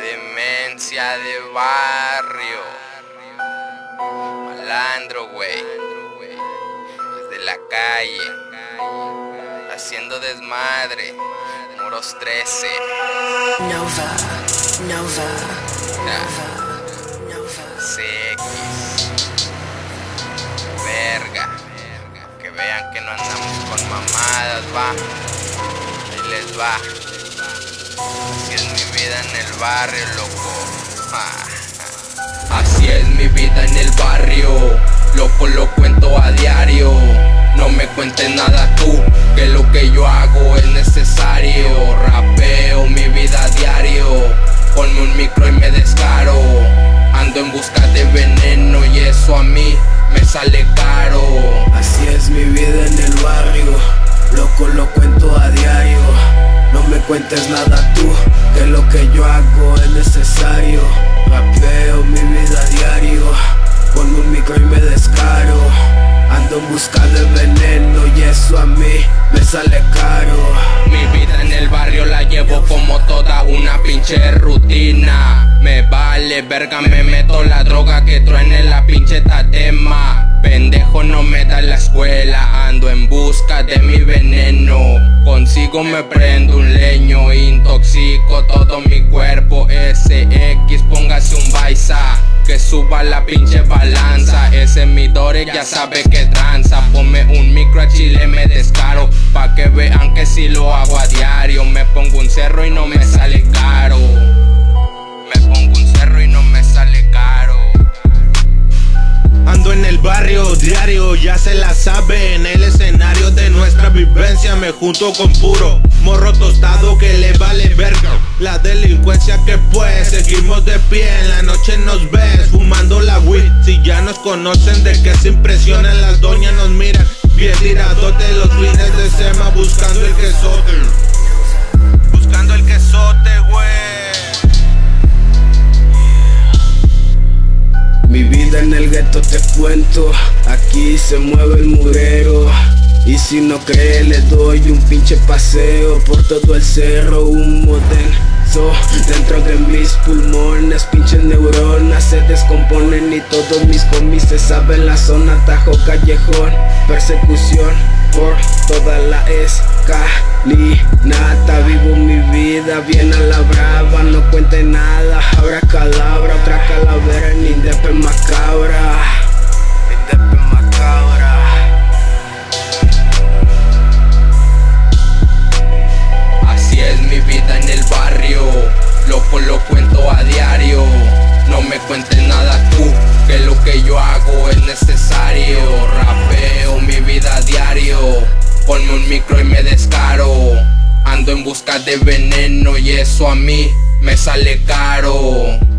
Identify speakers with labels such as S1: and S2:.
S1: demencia de barrio. Malandro, güey. Desde la calle, haciendo desmadre. Moros 13.
S2: Nova.
S1: CX. Verga. Que vean que no andamos con mamadas, va. Ahí les va. Así es mi vida en el barrio, loco. Así es mi vida en el barrio, loco, lo cuento a diario. No me cuentes nada tú, que lo que yo hago es necesario. Rapeo mi vida a diario, ponme un micro y me descaro. Ando en busca de veneno y eso a mí me sale caro.
S2: Así es mi vida en el barrio, loco, lo cuento a diario. No me cuentes nada tú, que lo que yo hago es necesario. Rapeo mi vida a diario, ponme un micro y me descaro. Ando en busca de veneno y eso a mí me sale caro.
S1: Mi vida en el barrio la llevo como toda una pinche rutina. Me vale verga, me meto la droga que truene la pinche tatema. Pendejo no me da la escuela, ando en busca de mi veneno. Consigo me prendo un leño, intoxico todo mi cuerpo. SX, póngase un baisa, que suba la pinche balanza. Ese mi Dore ya sabe que tranza. Ponme un micro a chile, me descaro, pa' que vean que si lo hago a diario. Me pongo un cerro y no me sale caro. Me pongo un cerro y no me sale caro.
S3: Ando en el barrio diario, ya se la sabe. En el escenario de nuestra vivencia me junto con puro morro tostado que le vale verga la delincuencia, que pues seguimos de pie. En la noche nos ves fumando la weed. Si ya nos conocen, de que se impresionan las doñas, nos miran bien tiradote los fines de semana, buscando el quesote. Buscando el quesote, güey.
S2: Mi vida en el gueto te cuento, aquí se mueve el murero. Y si no cree le doy un pinche paseo por todo el cerro. Un denso dentro de mis pulmones, pinches neuronas se descomponen y todos mis comis se saben la zona. Tajo, callejón, persecución por toda la escalinata. Vivo mi vida bien a la brava, no cuente nada. Habrá calabra, otra calavera en Indepe macabra. Indepe macabra.
S1: Así es mi vida en el barrio, loco, lo cuento a diario. No me cuentes nada tú, que lo que yo hago es necesario. Rapeo mi vida a diario, ponme un micro y me descaro. Ando en busca de veneno y eso a mí me sale caro.